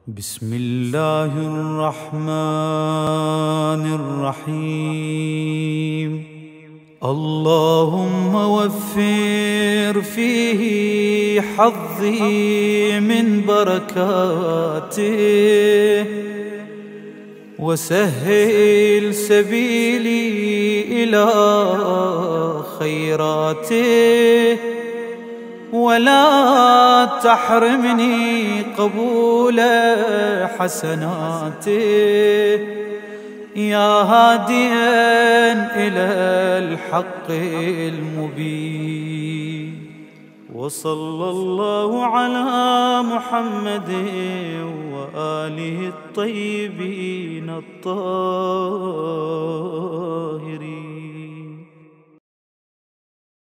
بسم الله الرحمن الرحيم. اللهم وفر فيه حظي من بركاته، وسهل سبيلي إلى خيراته، ولا تحرمني قبول حسناته، يا هاديا إلى الحق المبين. وصلى الله على محمد وآله الطيبين الطاهرين.